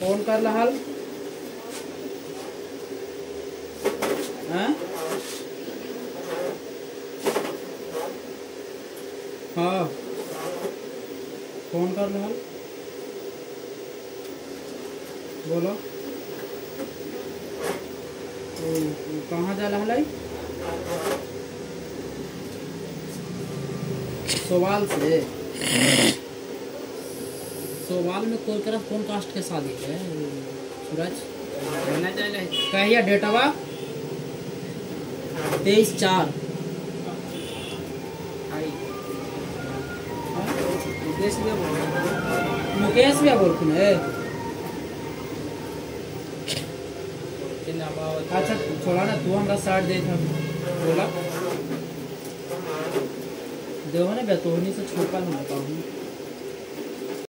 Phone कर लहल। हाँ हाँ फोन कर लहल। बोलो कहाँ जा रहा है? सवाल से सवाल में कोई तरफ कौन कास्ट के शादी है सूरज कहिए डेटवा 23/4 मुकेश भैया बोलते हैं। अच्छा छोड़ा ना तू हमारा साथ दे था बोला देव ने बेतोहनी से छोटा नहीं बताऊँ।